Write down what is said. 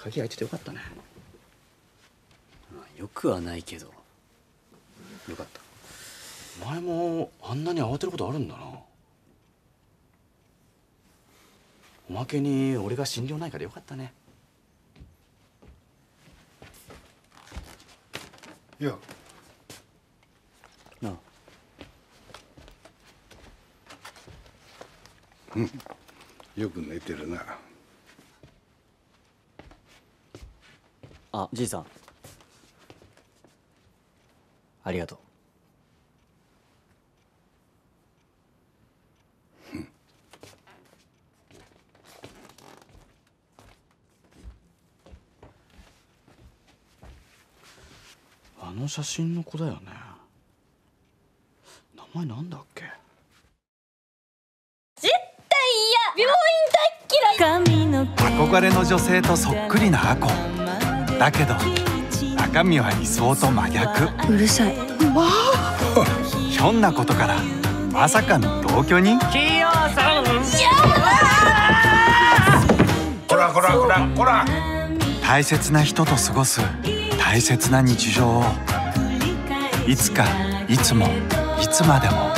鍵開いててよかったね。 よくはないけどよかった。 お前もあんなに慌てることあるんだな。おまけに俺が心療内科でよかったね。 いやなあ。 うん、よく寝てるな。 あ、じいさんありがとう。 あの写真の子だよね。名前なんだっけ。 絶対嫌。病院大っ嫌い。 憧れの女性とそっくりなアコ。だけど中身は理想と真逆。 うるさい。 ひょんなことからまさかの同居人。 キヨさん。 こらこらこらこら。 大切な人と過ごす大切な日常をいつかいつもいつまでも